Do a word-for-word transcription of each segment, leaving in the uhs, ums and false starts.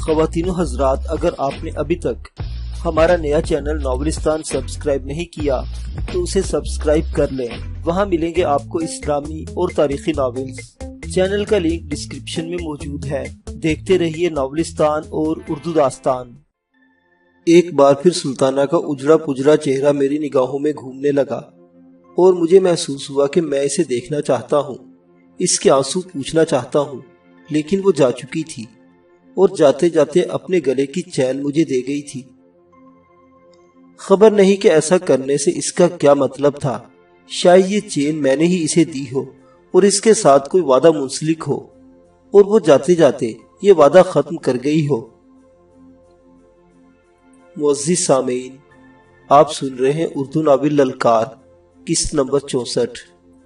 خواتین و حضرات، اگر آپ نے ابھی تک ہمارا نیا چینل ناولستان سبسکرائب نہیں کیا تو اسے سبسکرائب کر لیں۔ وہاں ملیں گے آپ کو اسلامی اور تاریخی ناولز۔ چینل کا لنک ڈسکرپشن میں موجود ہے۔ دیکھتے رہیے ناولستان اور اردو داستان۔ ایک بار پھر سلطانہ کا اجڑا پجڑا چہرہ میری نگاہوں میں گھومنے لگا اور مجھے محسوس ہوا کہ میں اسے دیکھنا چاہتا ہوں، اس کے آنسو پوچھنا چاہتا ہوں، لیکن وہ جا چکی تھی اور جاتے جاتے اپنے گلے کی چین مجھے دے گئی تھی۔ خبر نہیں کہ ایسا کرنے سے اس کا کیا مطلب تھا۔ شاید یہ چین میں نے ہی اسے دی ہو اور اس کے ساتھ کوئی وعدہ منسلک ہو اور وہ جاتے جاتے یہ وعدہ ختم کر گئی ہو۔ معزز سامعین، آپ سن رہے ہیں اردو ناول للکار، قسط نمبر چونسٹھ۔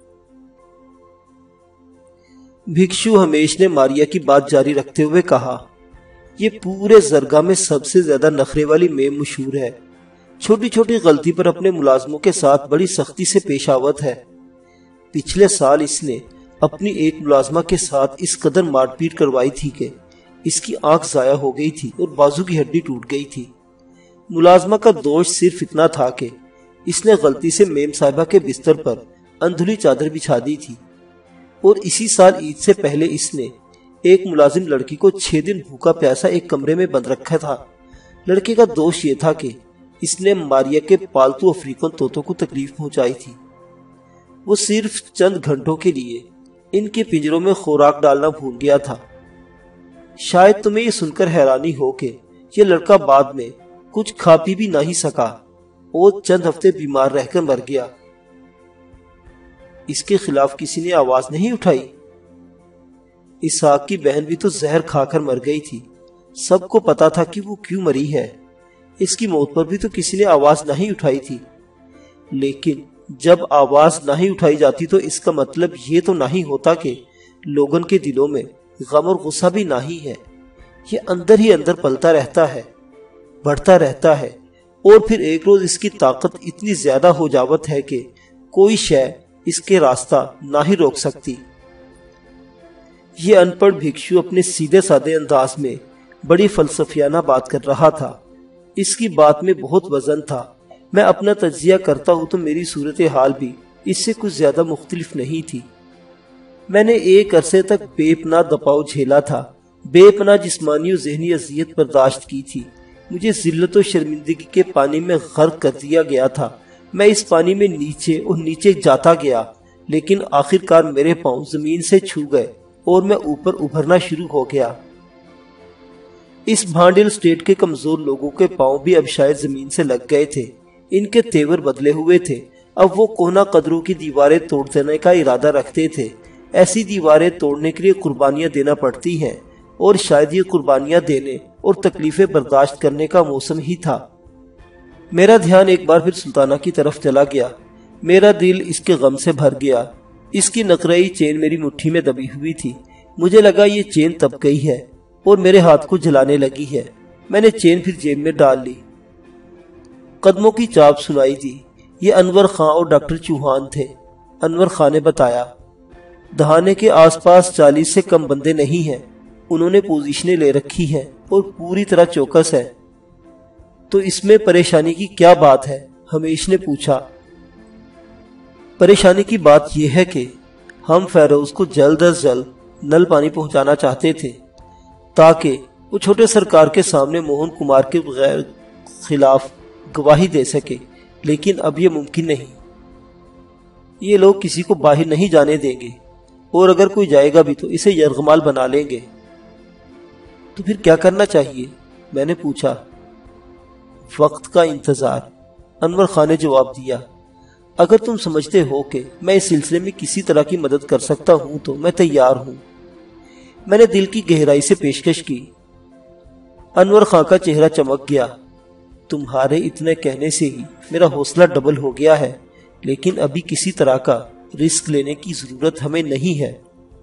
بھکشو ہمیش نے ماریا کی بات جاری رکھتے ہوئے کہا، یہ پورے زرگاہ میں سب سے زیادہ نخرے والی میم مشہور ہے۔ چھوٹی چھوٹی غلطی پر اپنے ملازموں کے ساتھ بڑی سختی سے پیش آوت ہے۔ پچھلے سال اس نے اپنی ایک ملازمہ کے ساتھ اس قدر مار پیٹ کروائی تھی کہ اس کی آنکھ ضائع ہو گئی تھی اور بازو کی ہڈی ٹوٹ گئی تھی۔ ملازمہ کا دوش صرف اتنا تھا کہ اس نے غلطی سے میم صاحبہ کے بستر پر اندھلی چادر بچھا دی تھی، اور اسی سال عید سے پہلے اس نے ایک ملازم لڑکی کو چھ دن بھوکا پیاسا ایک کمرے میں بند رکھا تھا۔ لڑکے کا دوش یہ تھا کہ اس نے ماریا کے پالتو افریقن طوطوں کو تکلیف پہنچائی تھی۔ وہ صرف چند گھنٹوں کے لیے ان کے پنجروں میں خوراک ڈالنا بھول گیا تھا۔ شاید تمہیں یہ سن کر حیرانی ہو کہ یہ لڑکا بعد میں کچھ کھا پی بھی نہیں سکا اور چند ہفتے بیمار رہ کر مر گیا۔ اس کے خلاف کسی نے آواز نہیں اٹھائی۔ اسحاق کی بہن بھی تو زہر کھا کر مر گئی تھی۔ سب کو پتا تھا کہ وہ کیوں مری ہے۔ اس کی موت پر بھی تو کسی نے آواز نہیں اٹھائی تھی۔ لیکن جب آواز نہیں اٹھائی جاتی تو اس کا مطلب یہ تو نہیں ہوتا کہ لوگوں کے دلوں میں غم اور غصہ بھی نہیں ہے۔ یہ اندر ہی اندر پلتا رہتا ہے، بڑھتا رہتا ہے، اور پھر ایک روز اس کی طاقت اتنی زیادہ ہو جاوت ہے کہ کوئی شے اس کے راستہ نہ ہی روک سکتی۔ یہ ان پڑھ بھکشو اپنے سیدھے سادے انداز میں بڑی فلسفیانہ بات کر رہا تھا۔ اس کی بات میں بہت وزن تھا۔ میں اپنا تجزیہ کرتا ہوں تو میری صورتحال بھی اس سے کچھ زیادہ مختلف نہیں تھی۔ میں نے ایک عرصے تک بے پناہ دباؤ جھیلا تھا، بے پناہ جسمانی و ذہنی اذیت برداشت کی تھی۔ مجھے ذلت و شرمندگی کے پانی میں غرق کر دیا گیا تھا۔ میں اس پانی میں نیچے اور نیچے جاتا گیا، لیکن آخر کار میرے پاؤں زمین سے چھو گئے اور میں اوپر ابھرنا شروع ہو گیا۔ اس بھانڈل سٹیٹ کے کمزور لوگوں کے پاؤں بھی اب شاید زمین سے لگ گئے تھے۔ ان کے تیور بدلے ہوئے تھے۔ اب وہ کونا قدروں کی دیواریں توڑ دینے کا ارادہ رکھتے تھے۔ ایسی دیواریں توڑنے کے لیے قربانیاں دینا پڑتی ہیں، اور شاید یہ قربانیاں دینے اور تکلیفیں برداشت کرنے کا موسم ہی تھا۔ میرا دھیان ایک بار پھر سلطانہ کی طرف چلا گیا۔ میرا دل اس کے غم سے بھر گیا۔ اس کی نقرئی چین میری مٹھی میں دبی ہوئی تھی۔ مجھے لگا یہ چین تب گئی ہے اور میرے ہاتھ کو جلانے لگی ہے۔ میں نے چین پھر جیب میں ڈال لی۔ قدموں کی چاپ سنائی دی۔ یہ انور خان اور ڈاکٹر چوہان تھے۔ انور خان نے بتایا، دہانے کے آس پاس چالیس سے کم بندے نہیں ہیں۔ انہوں نے پوزیشنیں لے رکھی ہیں اور پوری طرح چوکس ہے۔ تو اس میں پریشانی کی کیا بات ہے؟ ہمیش نے پوچھا۔ پریشانی کی بات یہ ہے کہ ہم فیروز کو جلد از جلد نل پانی پہنچانا چاہتے تھے تاکہ وہ چھوٹے سرکار کے سامنے موہن کمار کے بغیر خلاف گواہی دے سکے، لیکن اب یہ ممکن نہیں۔ یہ لوگ کسی کو باہر نہیں جانے دیں گے، اور اگر کوئی جائے گا بھی تو اسے یرغمال بنا لیں گے۔ تو پھر کیا کرنا چاہیے؟ میں نے پوچھا۔ وقت کا انتظار، انور خان نے جواب دیا۔ اگر تم سمجھتے ہو کہ میں اس سلسلے میں کسی طرح کی مدد کر سکتا ہوں تو میں تیار ہوں۔ میں نے دل کی گہرائی سے پیشکش کی۔ انور خان کا چہرہ چمک گیا۔ تمہارے اتنے کہنے سے ہی میرا حوصلہ ڈبل ہو گیا ہے، لیکن ابھی کسی طرح کا رسک لینے کی ضرورت ہمیں نہیں ہے۔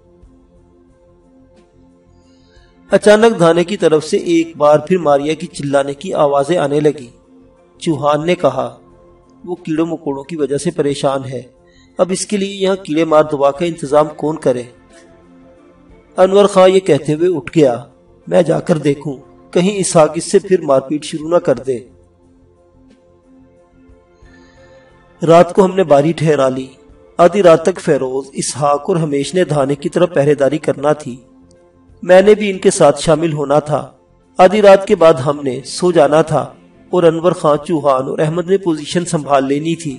اچانک دھانے کی طرف سے ایک بار پھر ماریا کی چلانے کی آوازیں آنے لگی۔ چوہان نے کہا، وہ کیڑوں مکوڑوں کی وجہ سے پریشان ہے۔ اب اس کے لیے یہاں کیڑے مار دوا کا انتظام کون کرے؟ انور خان یہ کہتے ہوئے اٹھ گیا۔ میں جا کر دیکھوں۔ کہیں اسحاق اس سے پھر مار پیٹ شروع نہ کر دے۔ رات کو ہم نے باری ٹھہرا لی۔ آدھی رات تک فیروز، اسحاق اور ہمیش نے دھانے کی طرف پہرے داری کرنا تھی۔ میں نے بھی ان کے ساتھ شامل ہونا تھا۔ آدھی رات کے بعد ہم نے سو جانا تھا اور انور خان، چوہان اور احمد نے پوزیشن سنبھال لینی تھی۔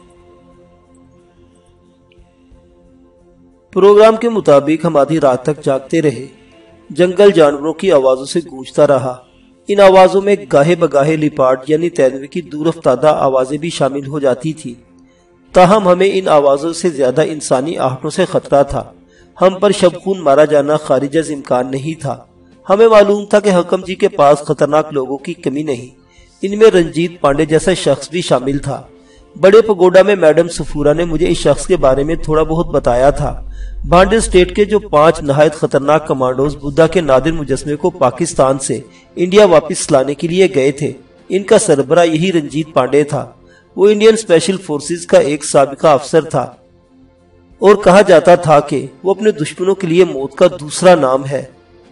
پروگرام کے مطابق ہم آدھی رات تک جاگتے رہے۔ جنگل جانوروں کی آوازوں سے گونجتا رہا۔ ان آوازوں میں گاہے بگاہے لیپارڈ یعنی تیندوے کی دور افتادہ آوازیں بھی شامل ہو جاتی تھی۔ تاہم ہمیں ان آوازوں سے زیادہ انسانی آہٹوں سے خطرہ تھا۔ ہم پر شب خون مارا جانا خارج از امکان نہیں تھا۔ ہمیں معلوم تھا کہ حکم جی کے پاس خطرناک لوگوں کی کمی نہیں۔ ان میں رنجیت پانڈے جیسا شخص بھی شامل تھا۔ بڑے پگوڈا میں میڈم سفورا نے مجھے اس شخص کے بارے میں تھوڑا بہت بتایا تھا۔ بانڈے اسٹیٹ کے جو پانچ نہایت خطرناک کمانڈوز بدھا کے نادر مجسمے کو پاکستان سے انڈیا واپس لانے کے لیے گئے تھے، ان کا سربراہ یہی رنجیت پانڈے تھا۔ وہ انڈین اسپیشل فورسز کا ایک سابقہ افسر تھا اور کہا جاتا تھا کہ وہ اپنے دشمنوں کے لیے موت کا دوسرا نام ہے۔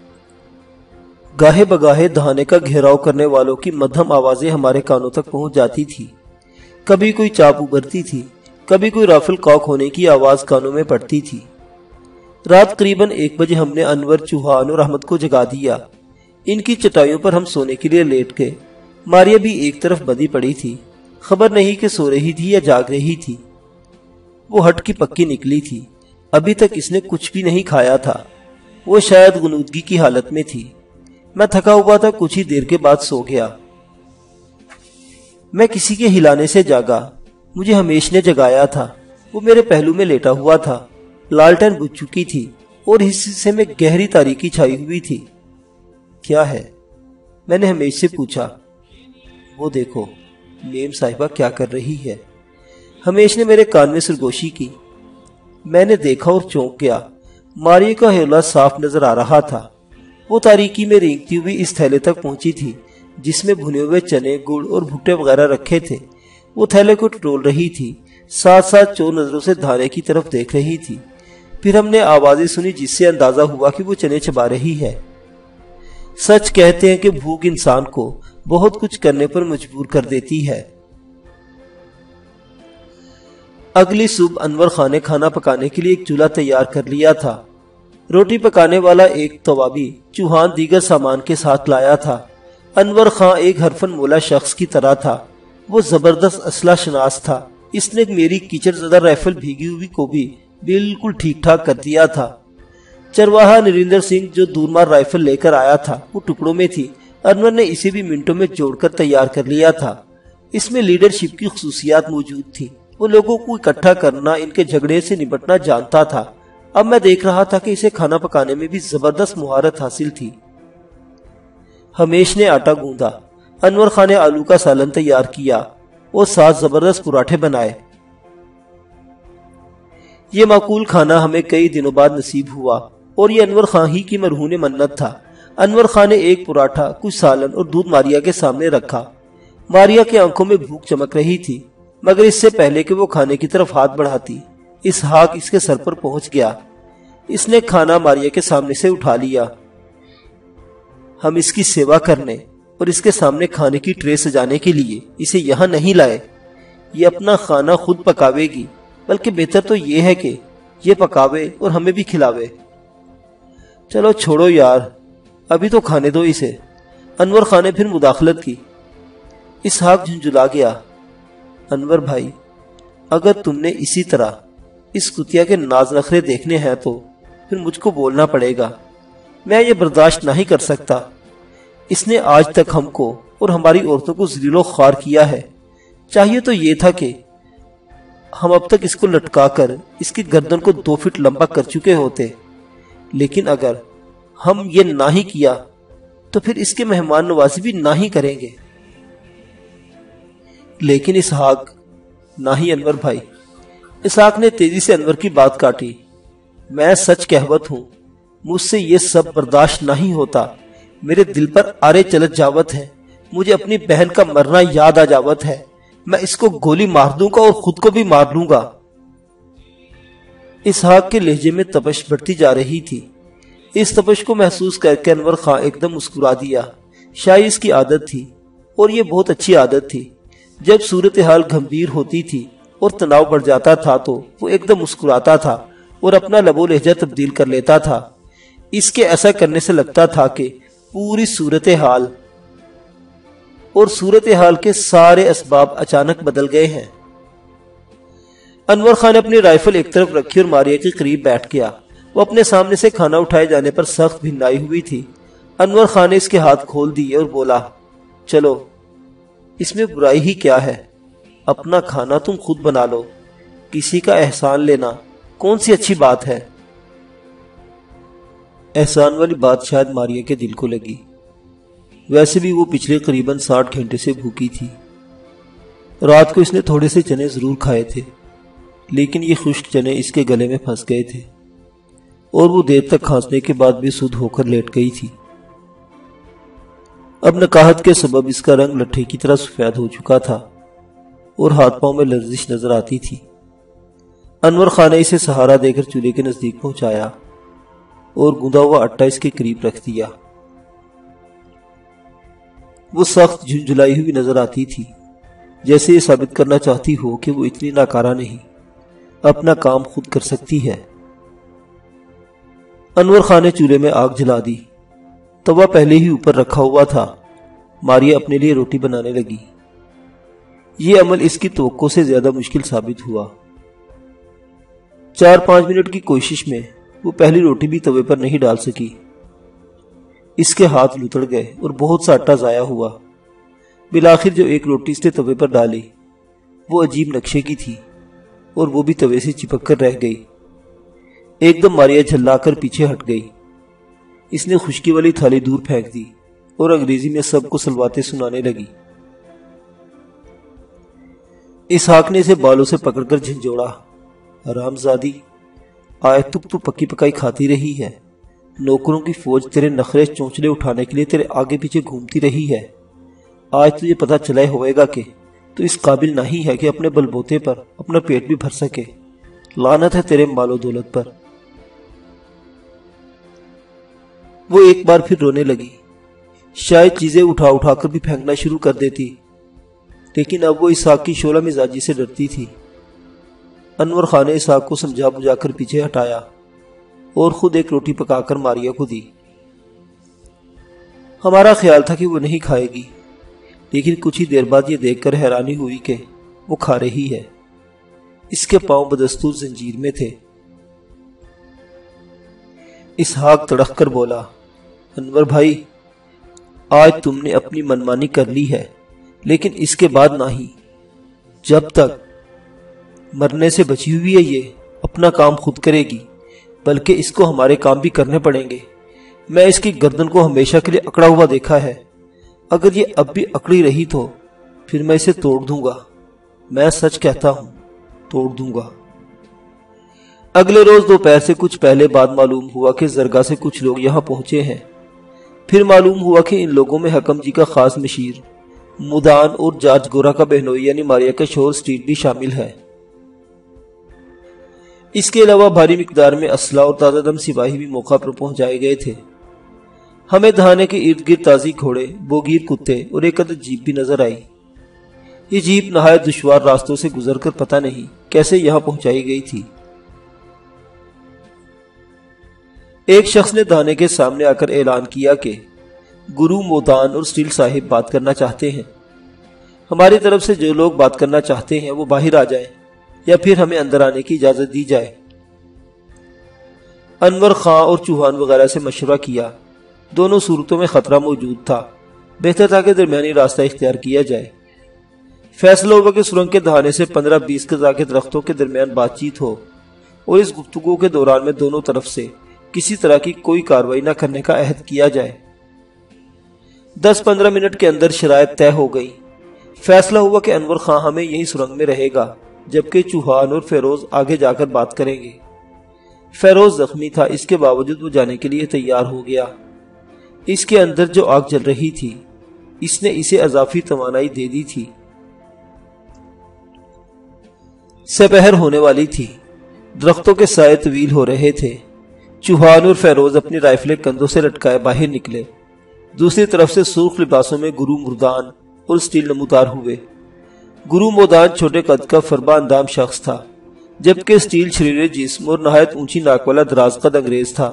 گاہے بگاہے دہانے کا گھیراؤ کرنے والوں کی مدھم آوازیں ہمارے کانوں تک پہنچ جاتی تھی۔ کبھی کوئی چاپ ابھرتی تھی، کبھی کوئی رافل کاک ہونے کی آواز کانوں میں پڑتی تھی۔ رات قریباً ایک بجے ہم نے انور، چوہان اور احمد کو جگا دیا۔ ان کی چٹائیوں پر ہم سونے کے لیے لیٹ گئے۔ ماریا بھی ایک طرف بندھی پڑی تھی، خبر نہیں کہ سو رہی تھی یا جاگ رہی تھی۔ وہ ہٹ کی پکی نکلی تھی، ابھی تک اس نے کچھ بھی نہیں کھایا تھا۔ وہ شاید غنودگی کی حالت میں تھی۔ میں تھکا ہوا تھا، کچھ ہی دیر کے بعد سو گیا۔ میں کسی کے ہلانے سے جاگا۔ مجھے ہمیش نے جگایا تھا۔ وہ میرے پہلو میں لیٹا ہوا تھا۔ لالٹین بجھ چکی تھی اور اس حصے میں گہری تاریکی چھائی ہوئی تھی۔ کیا ہے؟ میں نے ہمیش سے پوچھا۔ وہ دیکھو میم صاحبہ کیا کر رہی ہے۔ ہمیش نے میرے کان میں سرگوشی کی۔ میں نے دیکھا اور چونک گیا۔ ماریہ کا ہیولا صاف نظر آ رہا تھا۔ وہ تاریکی میں رینگتی ہوئی اس تھیلے تک پہنچی تھی جس میں بھنے ہوئے چنے، گڑ اور بھٹے وغیرہ رکھے تھے۔ وہ تھیلے کو ٹٹول رہی تھی، ساتھ ساتھ چور نظروں سے دھانے کی طرف دیکھ رہی تھی۔ پھر ہم نے آوازیں سنی جس سے اندازہ ہوا کہ وہ چنے چبا رہی ہے۔ سچ کہتے ہیں کہ بھوک انسان کو بہت کچھ کرنے پر مجبور کر دیتی ہے۔ اگلی صبح انور خان نے کھانا پکانے کے لیے ایک چولہا تیار کر لیا تھا۔ روٹی پکانے والا ایک توابی، چوہان دیگر سامان کے ساتھ لایا تھا۔ انور خان ایک حرفن مولا شخص کی طرح تھا۔ وہ زبردست اسلحہ شناس تھا۔ اس نے میری کیچڑ زدہ رائفل بھیگی ہوئی کو بھی بالکل ٹھیک ٹھاک کر دیا تھا۔ چرواہا نریندر سنگھ جو دورمار رائفل لے کر آیا تھا وہ ٹکڑوں میں تھی۔ انور نے اسے بھی منٹوں میں جوڑ کر تیار کر لیا تھا۔ اس میں لیڈرشپ کی خصوصیات موجود تھی۔ وہ لوگوں کو اکٹھا کرنا، ان کے جھگڑے سے نمٹنا جانتا تھا۔ اب میں دیکھ رہا تھا کہ اسے کھانا پکانے میں بھی زبردست مہارت حاصل تھی۔ ہمیش نے آٹا گوندا، انور خان نے آلو کا سالن تیار کیا اور ساتھ زبردست پراٹھے بنائے۔ یہ معقول کھانا ہمیں کئی دنوں بعد نصیب ہوا اور یہ انور خان ہی کی مرہون منت تھا۔ انور خان نے ایک پراٹھا، کچھ سالن اور دودھ ماریا کے سامنے رکھا۔ ماریا کے آنکھوں میں بھوک چمک رہی تھی، مگر اس سے پہلے کہ وہ کھانے کی طرف ہاتھ بڑھاتی، اسحاق اس کے سر پر پہنچ گیا۔ اس نے کھانا ماریا کے سامنے سے اٹھا لیا۔ ہم اس کی سیوا کرنے اور اس کے سامنے کھانے کی ٹرے سجانے کے لیے اسے یہاں نہیں لائے۔ یہ اپنا کھانا خود پکاوے گی، بلکہ بہتر تو یہ ہے کہ یہ پکاوے اور ہمیں بھی کھلاوے۔ چلو چھوڑو یار، ابھی تو کھانے دو اسے۔ انور خان نے پھر مداخلت کی۔ اسحاق جھنجھلا گیا۔ انور بھائی، اگر تم نے اسی طرح اس کتیا کے ناز نخرے دیکھنے ہیں تو پھر مجھ کو بولنا پڑے گا۔ میں یہ برداشت نہیں کر سکتا۔ اس نے آج تک ہم کو اور ہماری عورتوں کو ذلیل و خوار کیا ہے۔ چاہیے تو یہ تھا کہ ہم اب تک اس کو لٹکا کر اس کی گردن کو دو فٹ لمبا کر چکے ہوتے، لیکن اگر ہم یہ نہ ہی کیا تو پھر اس کے مہمان نوازی بھی نہ ہی کریں گے۔ لیکن اسحاق، نہ ہی انور بھائی۔ اسحاق نے تیزی سے انور کی بات کاٹی۔ میں سچ کہوت ہوں، مجھ سے یہ سب برداشت نہیں ہوتا۔ میرے دل پر آرے چلت جاوت ہے، مجھے اپنی بہن کا مرنا یاد آ جاوت ہے۔ میں اس کو گولی مار دوں گا اور خود کو بھی مار لوں گا۔ اسحاق کے لہجے میں تپش بڑھتی جا رہی تھی۔ اس تپش کو محسوس کر کے انور خان ایک دم مسکرا دیا۔ شاید اس کی عادت تھی، اور یہ بہت اچھی عادت تھی۔ جب صورتحال گھمبیر ہوتی تھی اور تناؤ بڑھ جاتا تھا تو وہ ایک دم مسکراتا تھا اور اپنا لب و لہجہ تبدیل کر لیتا تھا۔ اس کے ایسا کرنے سے لگتا تھا کہ پوری صورتحال اور صورتحال کے سارے اسباب اچانک بدل گئے ہیں۔ انور خان نے اپنی رائفل ایک طرف رکھی اور ماریا کے قریب بیٹھ گیا۔ وہ اپنے سامنے سے کھانا اٹھائے جانے پر سخت بھنائی ہوئی تھی۔ انور خان نے اس کے ہاتھ کھول دیے اور بولا، چلو، اس میں برائی ہی کیا ہے؟ اپنا کھانا تم خود بنا لو، کسی کا احسان لینا کون سی اچھی بات ہے؟ احسان والی بات شاید ماریا کے دل کو لگی۔ ویسے بھی وہ پچھلے قریباً ساٹھ گھنٹے سے بھوکی تھی۔ رات کو اس نے تھوڑے سے چنے ضرور کھائے تھے، لیکن یہ خشک چنے اس کے گلے میں پھنس گئے تھے اور وہ دیر تک کھانسنے کے بعد بھی سدھ ہو کر لیٹ گئی تھی۔ اب نکاہت کے سبب اس کا رنگ لٹھے کی طرح سفید ہو چکا تھا اور ہاتھ پاؤں میں لرزش نظر آتی تھی۔ انور خان نے اسے سہارا دے کر چولہے کے نزدیک پہنچایا اور گوندا ہوا آٹا اس کے قریب رکھ دیا۔ وہ سخت جھنجھلائی ہوئی نظر آتی تھی، جیسے یہ ثابت کرنا چاہتی ہو کہ وہ اتنی ناکارہ نہیں، اپنا کام خود کر سکتی ہے۔ انور خان نے چولہے میں آگ جلا دی۔ توا پہلے ہی اوپر رکھا ہوا تھا۔ ماریا اپنے لیے روٹی بنانے لگی۔ یہ عمل اس کی توقع سے زیادہ مشکل ثابت ہوا۔ چار پانچ منٹ کی کوشش میں وہ پہلی روٹی بھی توے پر نہیں ڈال سکی۔ اس کے ہاتھ لتڑ گئے اور بہت سا آٹا ضائع ہوا۔ بالآخر جو ایک روٹی اس نے توے پر ڈالی وہ عجیب نقشے کی تھی اور وہ بھی توے سے چپک کر رہ گئی۔ ایک دم ماریا جھلا کر پیچھے ہٹ گئی۔ اس نے خشکی والی تھالی دور پھینک دی اور انگریزی میں سب کو سلواتیں سنانے لگی۔ اسحاق نے اسے بالوں سے پکڑ کر جھنجھوڑا، حرام زادی، آج تک تو پکی پکائی کھاتی رہی ہے۔ نوکروں کی فوج تیرے نخرے چونچلے اٹھانے کے لیے تیرے آگے پیچھے گھومتی رہی ہے۔ آج تجھے پتہ چلا ہوئے گا کہ تو اس قابل نہیں ہے کہ اپنے بل بوتے پر اپنا پیٹ بھی بھر سکے۔ لعنت ہے تیرے مال و دولت پر۔ وہ ایک بار پھر رونے لگی۔ شاید چیزیں اٹھا اٹھا کر بھی پھینکنا شروع کر دیتی، لیکن اب وہ اسحاق کی شعلہ مزاجی سے ڈرتی تھی۔ انور خان نے اسحاق کو سمجھا بجھا کر پیچھے ہٹایا اور خود ایک روٹی پکا کر ماریا کو دی۔ ہمارا خیال تھا کہ وہ نہیں کھائے گی، لیکن کچھ ہی دیر بعد یہ دیکھ کر حیرانی ہوئی کہ وہ کھا رہی ہے۔ اس کے پاؤں بدستور زنجیر میں تھے۔ اسحاق تڑک کر بولا، انور بھائی، آج تم نے اپنی منمانی کر لی ہے، لیکن اس کے بعد نہیں۔ جب تک مرنے سے بچی ہوئی ہے یہ اپنا کام خود کرے گی، بلکہ اس کو ہمارے کام بھی کرنے پڑیں گے۔ میں اس کی گردن کو ہمیشہ کے لیے اکڑا ہوا دیکھا ہے۔ اگر یہ اب بھی اکڑی رہی تو پھر میں اسے توڑ دوں گا۔ میں سچ کہتا ہوں، توڑ دوں گا۔ اگلے روز دوپہر سے کچھ پہلے بعد معلوم ہوا کہ زرگاہ سے کچھ لوگ یہاں پہنچے ہیں۔ پھر معلوم ہوا کہ ان لوگوں میں حکم جی کا خاص مشیر مدان اور جارج گورا کا بہنوئی یعنی ماریا کا شوہر اسٹیٹ بھی شامل ہے۔ اس کے علاوہ بھاری مقدار میں اسلحہ اور تازہ دم سپاہی بھی موقع پر پہنچائے گئے تھے۔ ہمیں دہانے کے ارد گرد تازی گھوڑے، بوگیر کتے اور ایک عدد جیپ بھی نظر آئی۔ یہ جیپ نہایت دشوار راستوں سے گزر کر پتہ نہیں کیسے یہاں پہنچائی گئی تھی۔ ایک شخص نے دہانے کے سامنے آ کر اعلان کیا کہ گرو مودان اور اسٹیل صاحب بات کرنا چاہتے ہیں۔ ہماری طرف سے جو لوگ بات کرنا چاہتے ہیں وہ باہر آ جائیں یا پھر ہمیں اندر آنے کی اجازت دی جائے۔ انور خان اور چوہان وغیرہ سے مشورہ کیا۔ دونوں صورتوں میں خطرہ موجود تھا، بہتر تھا کہ درمیانی راستہ اختیار کیا جائے۔ فیصلہ ہوا کہ سرنگ کے دہانے سے پندرہ بیس گز کے درختوں کے درمیان بات چیت ہو اور اس گفتگو کے دوران میں دونوں طرف سے کسی طرح کی کوئی کارروائی نہ کرنے کا عہد کیا جائے۔ دس پندرہ منٹ کے اندر شرائط طے ہو گئی۔ فیصلہ ہوا کہ انور خان ہمیں یہی سرنگ میں رہے گا، جبکہ چوہان اور فیروز آگے جا کر بات کریں گے۔ فیروز زخمی تھا، اس کے باوجود وہ جانے کے لیے تیار ہو گیا۔ اس کے اندر جو آگ جل رہی تھی اس نے اسے اضافی توانائی دے دی تھی۔ سپہر ہونے والی تھی، درختوں کے سائے طویل ہو رہے تھے۔ چوہان اور فیروز اپنی رائفلیں کندھوں سے لٹکائے باہر نکلے دوسری طرف سے سرخ لباسوں میں گرو مردان اور اسٹیل نمودار ہوئے۔ گرو مردان چھوٹے قد کا فربا اندام شخص تھا، جبکہ اسٹیل شریرے جسم اور نہایت اونچی ناک والا دراز قد انگریز تھا۔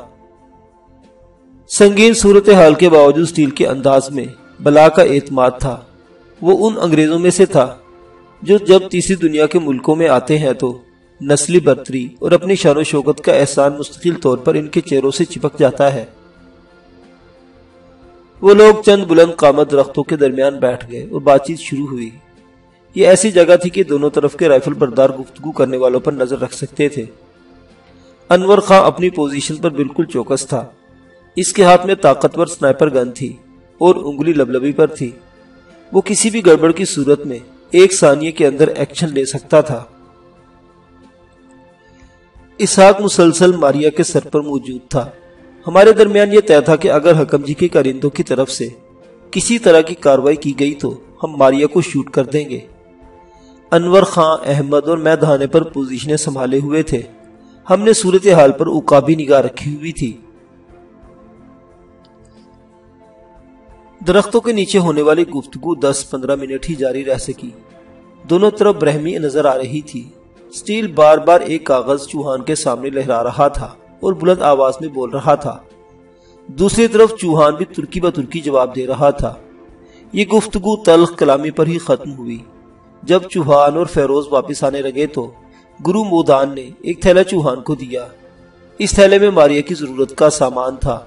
سنگین صورتحال کے باوجود اسٹیل کے انداز میں بلا کا اعتماد تھا۔ وہ ان انگریزوں میں سے تھا جو جب تیسری دنیا کے ملکوں میں آتے ہیں تو نسلی برتری اور اپنی شان و شوکت کا احسان مستقل طور پر ان کے چہروں سے چپک جاتا ہے۔ وہ لوگ چند بلند قامت درختوں کے درمیان بیٹھ گئے اور بات چیت شروع ہوئی۔ یہ ایسی جگہ تھی کہ دونوں طرف کے رائفل بردار گفتگو کرنے والوں پر نظر رکھ سکتے تھے۔ انور خان اپنی پوزیشن پر بالکل چوکس تھا۔ اس کے ہاتھ میں طاقتور سنائپر گن تھی اور انگلی لبلبی پر تھی۔ وہ کسی بھی گڑبڑ کی صورت میں ایک ثانیے کے اندر ایکشن لے سکتا تھا۔ اسحاق مسلسل ماریا کے سر پر موجود تھا۔ ہمارے درمیان یہ طے تھا کہ اگر حکم جی کے کارندوں کی طرف سے کسی طرح کی کاروائی کی گئی تو ہم ماریا کو شوٹ کر دیں گے۔ انور خان، احمد اور میں دہانے پر پوزیشنیں سنبھالے ہوئے تھے۔ ہم نے صورتحال پر عقابی نگاہ رکھی ہوئی تھی۔ درختوں کے نیچے ہونے والی گفتگو دس پندرہ منٹ ہی جاری رہ سکی۔ دونوں طرف برہمی نظر آ رہی تھی۔ اسٹیل بار بار ایک کاغذ چوہان کے سامنے لہرا رہا تھا اور بلند آواز میں بول رہا تھا۔ دوسری طرف چوہان بھی ترکی بہ ترکی جواب دے رہا تھا۔ یہ گفتگو تلخ کلامی پر ہی ختم ہوئی۔ جب چوہان اور فیروز واپس آنے لگے تو گرو مودان نے ایک تھیلا چوہان کو دیا۔ اس تھیلے میں ماریا کی ضرورت کا سامان تھا۔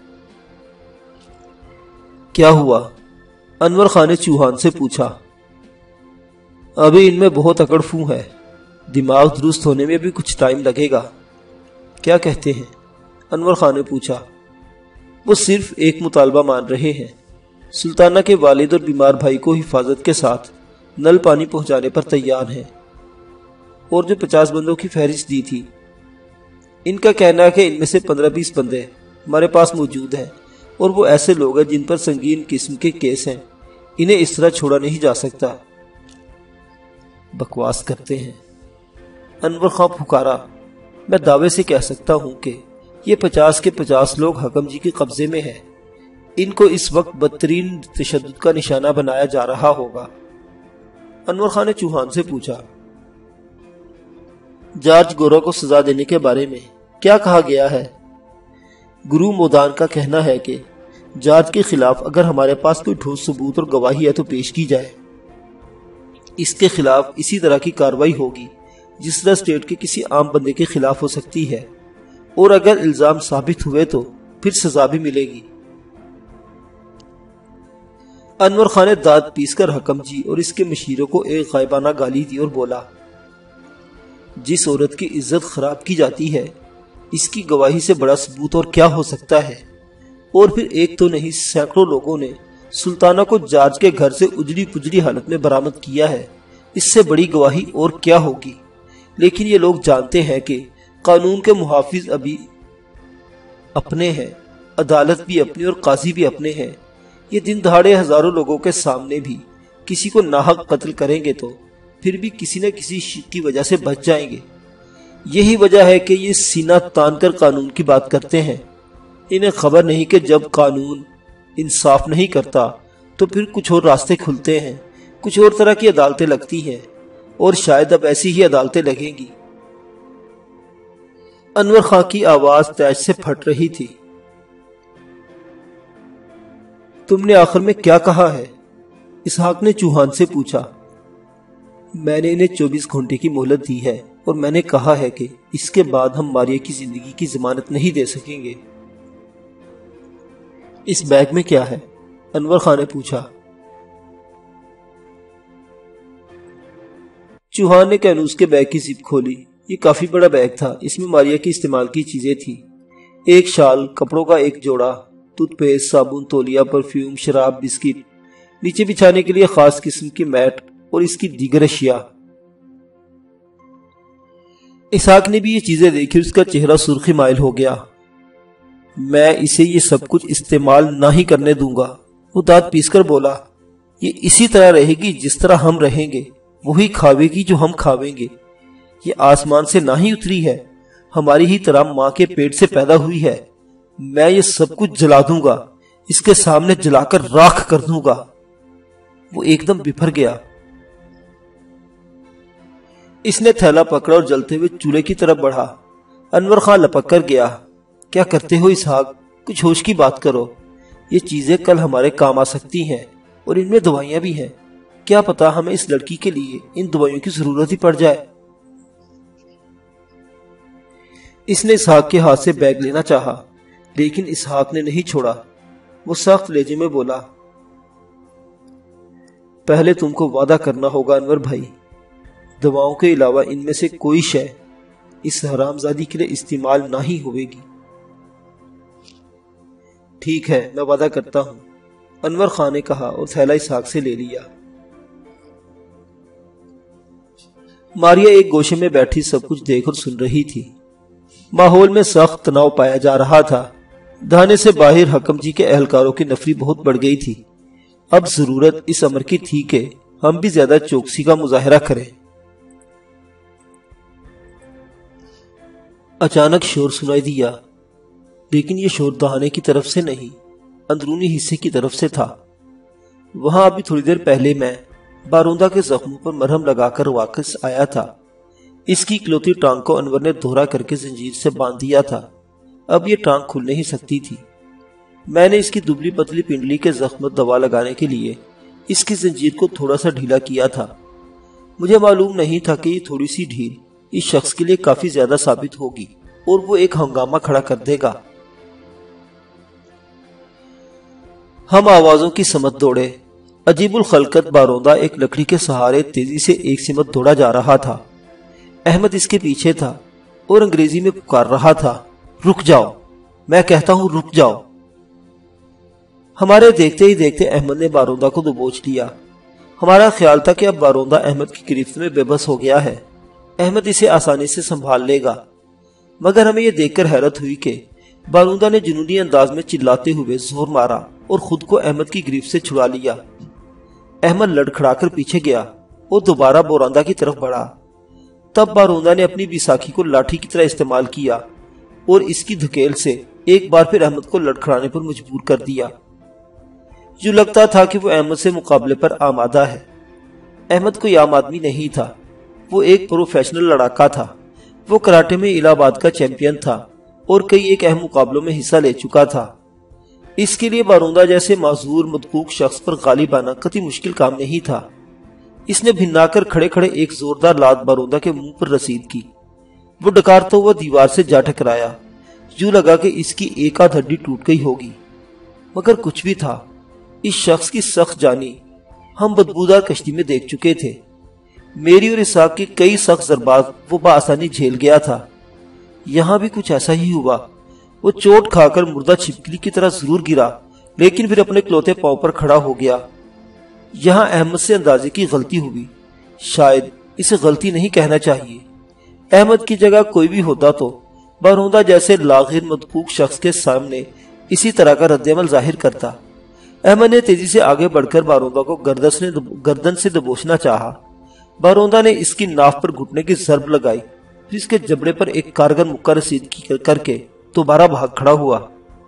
کیا ہوا؟ انور خان نے چوہان سے پوچھا۔ ابھی ان میں بہت اکڑ فو ہے، دماغ درست ہونے میں بھی کچھ ٹائم لگے گا۔ کیا کہتے ہیں؟ انور خان نے پوچھا۔ وہ صرف ایک مطالبہ مان رہے ہیں، سلطانہ کے والد اور بیمار بھائی کو حفاظت کے ساتھ نل پانی پہنچانے پر تیار ہیں، اور جو پچاس بندوں کی فہرست دی تھی، ان کا کہنا ہے کہ ان میں سے پندرہ بیس بندے ہمارے پاس موجود ہیں، اور وہ ایسے لوگ ہیں جن پر سنگین قسم کے کیس ہیں، انہیں اس طرح چھوڑا نہیں جا سکتا۔ بکواس کرتے ہیں، انور خان پھکارا۔ میں دعوے سے کہہ سکتا ہوں کہ یہ پچاس کے پچاس لوگ حکم جی کے قبضے میں ہیں۔ ان کو اس وقت بدترین تشدد کا نشانہ بنایا جا رہا ہوگا۔ انور خان نے چوہان سے پوچھا۔ جارج گورا کو سزا دینے کے بارے میں کیا کہا گیا ہے؟ گرو مودان کا کہنا ہے کہ جارج کے خلاف اگر ہمارے پاس کوئی ٹھوس ثبوت اور گواہی ہے تو پیش کی جائے۔ اس کے خلاف اسی طرح کی کاروائی ہوگی جس طرح اسٹیٹ کے کسی عام بندے کے خلاف ہو سکتی ہے، اور اگر الزام ثابت ہوئے تو پھر سزا بھی ملے گی۔ انور خان نے دانت پیس کر حکم جی اور اس کے مشیروں کو ایک غائبانہ گالی دی اور بولا، جس عورت کی عزت خراب کی جاتی ہے، اس کی گواہی سے بڑا ثبوت اور کیا ہو سکتا ہے؟ اور پھر ایک تو نہیں سینکڑوں لوگوں نے سلطانہ کو جارج کے گھر سے اجڑی پجڑی حالت میں برآمد کیا ہے، اس سے بڑی گواہی اور کیا ہوگی؟ لیکن یہ لوگ جانتے ہیں کہ قانون کے محافظ ابھی اپنے ہیں، عدالت بھی اپنی اور قاضی بھی اپنے ہیں۔ یہ دن دہاڑے ہزاروں لوگوں کے سامنے بھی کسی کو ناحق قتل کریں گے تو پھر بھی کسی نہ کسی شک کی وجہ سے بچ جائیں گے۔ یہی وجہ ہے کہ یہ سینہ تان کر قانون کی بات کرتے ہیں۔ انہیں خبر نہیں کہ جب قانون انصاف نہیں کرتا تو پھر کچھ اور راستے کھلتے ہیں، کچھ اور طرح کی عدالتیں لگتی ہیں، اور شاید اب ایسی ہی عدالتیں لگیں گی۔ انور خان کی آواز تیج سے پھٹ رہی تھی۔ تم نے آخر میں کیا کہا ہے؟ اسحاق نے چوہان سے پوچھا۔ میں نے انہیں چوبیس گھنٹے کی مہلت دی ہے، اور میں نے کہا ہے کہ اس کے بعد ہم ماریا کی زندگی کی ضمانت نہیں دے سکیں گے۔ اس بیگ میں کیا ہے؟ انور خان نے پوچھا۔ چوہان نے کینوس کے بیگ کی زپ کھولی۔ یہ کافی بڑا بیگ تھا۔ اس میں ماریا کی استعمال کی چیزیں تھیں، ایک شال، کپڑوں کا ایک جوڑا، ٹوتھ پیسٹ، صابن، تولیہ، پرفیوم، شراب، بسکٹ، نیچے بچھانے کے لیے خاص قسم کی میٹ اور اس کی دیگر اشیاء۔ اسحاق نے بھی یہ چیزیں دیکھی، اس کا چہرہ سرخی مائل ہو گیا۔ میں اسے یہ سب کچھ استعمال نہ ہی کرنے دوں گا، وہ دانت پیس کر بولا۔ یہ اسی طرح رہے گی جس طرح ہم رہیں گے، وہی کھاوے گی جو ہم کھاویں گے۔ یہ آسمان سے نہ ہی اتری ہے، ہماری ہی طرح ماں کے پیٹ سے پیدا ہوئی ہے۔ میں یہ سب کچھ جلا دوں گا، اس کے سامنے جلا کر راکھ کر دوں گا۔ وہ ایک دم بپھر گیا۔ اس نے تھیلا پکڑا اور جلتے ہوئے چولہے کی طرف بڑھا۔ انور خان لپک کر گیا۔ کیا کرتے ہو اسحاق؟ کچھ ہوش کی بات کرو۔ یہ چیزیں کل ہمارے کام آ سکتی ہیں اور ان میں دوائیاں بھی ہیں۔ کیا پتا ہمیں اس لڑکی کے لیے ان دوائیوں کی ضرورت ہی پڑ جائے۔ اس نے اسحاق کے ہاتھ سے بیگ لینا چاہا لیکن اسحاق نے نہیں چھوڑا۔ وہ سخت لہجے میں بولا، پہلے تم کو وعدہ کرنا ہوگا انور بھائی، دواؤں کے علاوہ ان میں سے کوئی شے اس حرام زادی کے لیے استعمال نہ ہی ہوئے گی۔ ٹھیک ہے، میں وعدہ کرتا ہوں، انور خان نے کہا اور تھیلا اسحاق سے لے لیا۔ ماریا ایک گوشے میں بیٹھی سب کچھ دیکھ اور سن رہی تھی۔ ماحول میں سخت تناؤ پایا جا رہا تھا۔ دھانے سے باہر حکم جی کے اہلکاروں کی نفری بہت بڑھ گئی تھی۔ اب ضرورت اس امر کی تھی کہ ہم بھی زیادہ چوکسی کا مظاہرہ کریں۔ اچانک شور سنائی دیا، لیکن یہ شور دہانے کی طرف سے نہیں، اندرونی حصے کی طرف سے تھا۔ وہاں ابھی تھوڑی دیر پہلے میں باروندہ کے زخموں پر مرہم لگا کر واپس آیا تھا۔ اس کی اکلوتی ٹانگ کو انور نے دھورا کر کے زنجیر سے باندھ دیا تھا۔ اب یہ ٹانگ کھل نہیں سکتی تھی۔ میں نے اس کی دبلی پتلی پنڈلی کے زخم پر دوا لگانے کے لیے اس کی زنجیر کو تھوڑا سا ڈھیلا کیا تھا۔ مجھے معلوم نہیں تھا کہ یہ تھوڑی سی ڈھیل اس شخص کے لیے کافی زیادہ ثابت ہوگی اور وہ ایک ہنگامہ کھڑا کر دے گا۔ ہم آوازوں کی سمت دوڑے۔ عجیب الخلقت باروندہ ایک لکڑی کے سہارے تیزی سے ایک سمت دوڑا جا رہا تھا۔ احمد اس کے پیچھے تھا اور انگریزی میں پکار رہا تھا، رک جاؤ، میں کہتا ہوں رک جاؤ۔ ہمارے دیکھتے ہی دیکھتے احمد نے باروندہ کو دبوچ لیا۔ ہمارا خیال تھا کہ اب باروندہ احمد کی گرفت میں بے بس ہو گیا ہے، احمد اسے آسانی سے سنبھال لے گا، مگر ہمیں یہ دیکھ کر حیرت ہوئی کہ باروندہ نے جنونی انداز میں چلاتے ہوئے زور مارا اور خود کو احمد کی گرفت سے چھڑا لیا۔ احمد لڑکھڑا کر پیچھے گیا اور دوبارہ باروندہ کی طرف بڑھا۔ تب باروندہ نے اپنی بیساکھی کو لاٹھی کی طرح استعمال کیا اور اس کی دھکیل سے ایک بار پھر احمد کو لڑکھڑانے پر مجبور کر دیا۔ جو لگتا تھا کہ وہ احمد سے مقابلے پر آمادہ ہے۔ احمد کوئی عام آدمی نہیں تھا، وہ ایک پروفیشنل لڑاکا تھا۔ وہ کراٹے میں الہ آباد کا چیمپئن تھا اور کئی ایک اہم مقابلوں میں حصہ لے چکا تھا۔ اس کے لیے باروندہ جیسے معذور مدقوق شخص پر غالب آنا قطعی مشکل کام نہیں تھا۔ اس نے بھنا کر کھڑے کھڑے ایک زوردار لات باروندہ کے منہ پر رسید کی۔ وہ ڈکارتا ہوا دیوار سے جا ٹکرایا۔ یوں لگا کہ اس کی ایک آدھ ہڈی ٹوٹ گئی ہوگی، مگر کچھ بھی تھا۔ اس شخص کی سخت جانی ہم بدبودار کشتی میں دیکھ چکے تھے۔ میری اور اسحاق کی کئی سخت ضربات وہ بآسانی جھیل گیا تھا۔ یہاں بھی کچھ ایسا ہی ہوا۔ وہ چوٹ کھا کر مردہ چھپکلی کی طرح ضرور گرا، لیکن پھر اپنے کلوتے پاؤں پر کھڑا ہو گیا۔ یہاں احمد سے اندازے کی غلطی ہوئی، شاید اسے غلطی نہیں کہنا چاہیے۔ احمد کی جگہ کوئی بھی ہوتا تو باروندہ جیسے لاغر مدقوق شخص کے سامنے اسی طرح کا رد عمل ظاہر کرتا۔ احمد نے تیزی سے آگے بڑھ کر باروندہ کو گردن سے دبوچنا چاہا۔ باروندہ نے اس کی ناف پر گھٹنے کی ضرب لگائی، پھر اس کے جبڑے پر ایک کارگر مکہ رسید کر کے دوبارہ بھاگ کھڑا ہوا۔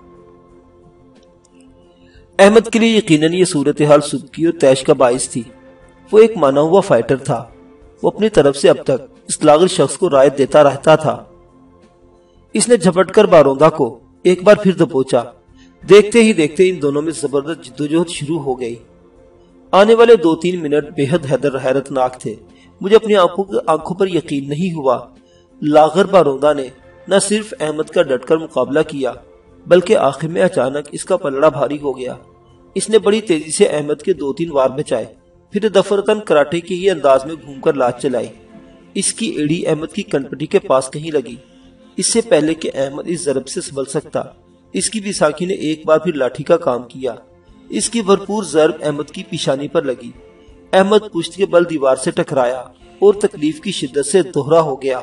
احمد کے لیے یقیناً یہ صورتحال سبکی اور تیش کا باعث تھی۔ وہ ایک مانا ہوا فائٹر تھا۔ وہ اپنی طرف سے اب تک اس لاغر شخص کو رائت دیتا رہتا تھا۔ اس نے جھپٹ کر باروندہ کو ایک بار پھر دبوچا۔ دیکھتے ہی دیکھتے ان دونوں میں زبردست جدوجہد شروع ہو گئی۔ آنے والے دو تین منٹ بے حد حیرت ناک تھے۔ مجھے اپنی آنکھوں پر یقین نہیں ہوا۔ لاغر باروندہ نے نہ صرف احمد کا ڈٹ کر مقابلہ کیا، بلکہ آخر میں اچانک اس کا پلڑا بھاری ہو گیا۔ اس نے بڑی تیزی سے احمد کے دو تین وار بچائے، پھر دفرتن کراٹے کے ہی انداز میں گھوم کر لات چلائی۔ اس کی ایڑی احمد کی کنپٹی کے پاس کہیں لگی۔ اس سے پہلے کہ احمد اس ضرب سے سنبھل سکتا، اس کی بیساکھی نے ایک بار پھر لاٹھی کا کام کیا۔ اس کی بھرپور ضرب احمد کی پیشانی پر لگی۔ احمد پشت کے بل دیوار سے ٹکرایا اور تکلیف کی شدت سے دوہرا ہو گیا۔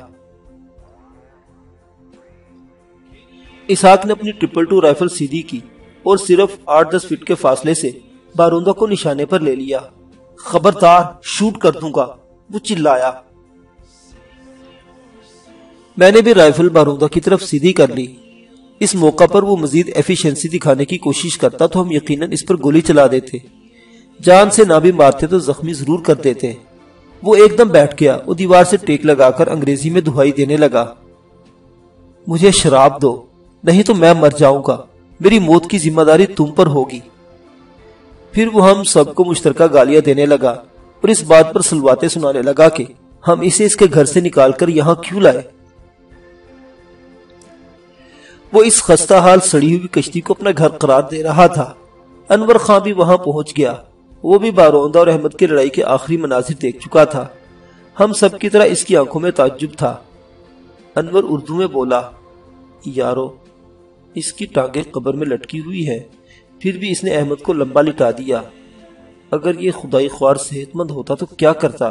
اسحاق نے اپنی ٹرپل ٹو رائفل سیدھی کی اور صرف آٹھ دس فٹ کے فاصلے سے باروندہ کو نشانے پر لے لیا۔ خبردار، شوٹ کر دوں گا، وہ چلایا۔ میں نے بھی رائفل باروندہ کی طرف سیدھی کر لی۔ اس موقع پر وہ مزید ایفیشنسی دکھانے کی کوشش کرتا تو ہم یقیناً اس پر گولی چلا دیتے، جان سے نہ بھی مارتے تو زخمی ضرور کر دیتے۔ وہ ایک دم بیٹھ گیا، وہ دیوار سے ٹیک لگا کر انگریزی میں دہائی دینے لگا، مجھے شراب دو نہیں تو میں مر جاؤں گا، میری موت کی ذمہ داری تم پر ہوگی۔ پھر وہ ہم سب کو مشترکہ گالیاں دینے لگا اور اس بات پر سلواتیں سنانے لگا کہ ہم اسے اس کے گھر سے نکال کر یہاں کیوں لائے۔ وہ اس خستہ حال سڑی ہوئی کشتی کو اپنا گھر قرار دے رہا تھا۔ انور خان بھی وہاں پہنچ گیا، وہ بھی باروندہ اور احمد کی لڑائی کے آخری مناظر دیکھ چکا تھا۔ ہم سب کی طرح اس کی آنکھوں میں تعجب تھا۔ انور اردو میں بولا، یارو اس کی ٹانگیں قبر میں لٹکی ہوئی ہیں، پھر بھی اس نے احمد کو لمبا لٹا دیا، اگر یہ خدائی خوار صحت مند ہوتا تو کیا کرتا۔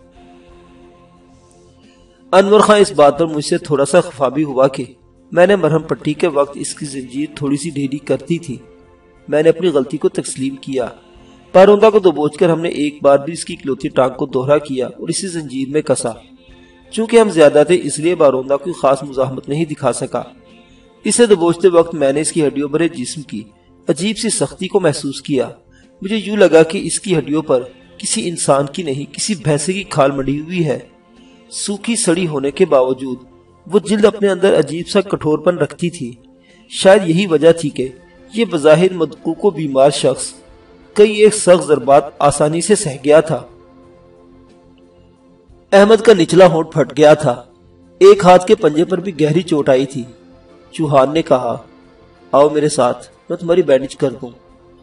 انور خان اس بات پر مجھ سے تھوڑا سا خفا بھی ہوا کہ میں نے مرہم پٹی کے وقت اس کی زنجیر تھوڑی سی ڈھیلی کرتی تھی۔ میں نے اپنی غلطی کو تسلیم کیا۔ باروندہ کو دبوچ کر ہم نے ایک بار بھی اس کی اکلوتی ٹانگ کو دوہرا کیا اور اسی زنجیر میں کسا۔ چونکہ ہم زیادہ تھے اس لیے باروندہ کوئی خاص مزاحمت نہیں دکھا سکا۔ اسے دبوچتے وقت میں نے اس کی ہڈیوں پر جسم کی عجیب سی سختی کو محسوس کیا۔ مجھے یوں لگا کہ اس کی ہڈیوں پر کسی انسان کی نہیں کسی بھینسے کی کھال مڑی ہوئی ہے۔ سوکھی سڑی ہونے کے باوجود وہ جلد اپنے اندر عجیب سا کٹھور پن رکھتی تھی۔ شاید یہی وجہ تھی کہ یہ بظاہر مدقوق و بیمار شخص کئی ایک سخت ضربات آسانی سے سہ گیا تھا۔ احمد کا نچلا ہونٹ پھٹ گیا تھا، ایک ہاتھ کے پنجے پر بھی گہری چوٹ آئی تھی۔ چوہان نے کہا، آؤ میرے ساتھ، میں تمہاری بینڈیج کر دوں۔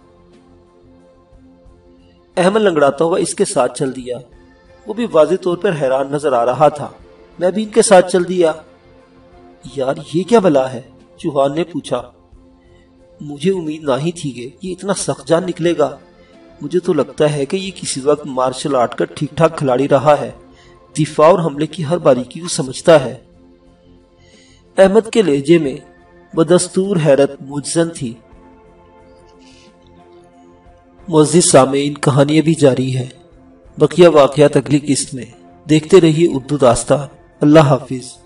احمد لنگڑاتا ہوا اس کے ساتھ چل دیا۔ وہ بھی واضح طور پر حیران نظر آ رہا تھا۔ میں بھی ان کے ساتھ چل دیا۔ یار یہ کیا بلا ہے؟ چوہان نے پوچھا۔ مجھے امید نہ ہی تھی کہ یہ اتنا سخت جان نکلے گا۔ مجھے تو لگتا ہے کہ یہ کسی وقت مارشل آرٹ کا ٹھیک ٹھاک کھلاڑی رہا ہے، دفاع اور حملے کی ہر باریکی کو سمجھتا ہے۔ احمد کے لہجے میں بدستور حیرت مجزن تھی۔ معزز سامعین، کہانی ابھی جاری ہے، بقیہ واقعات اگلی قسط میں۔ دیکھتے رہیے اردو داستان۔ اللہ حافظ۔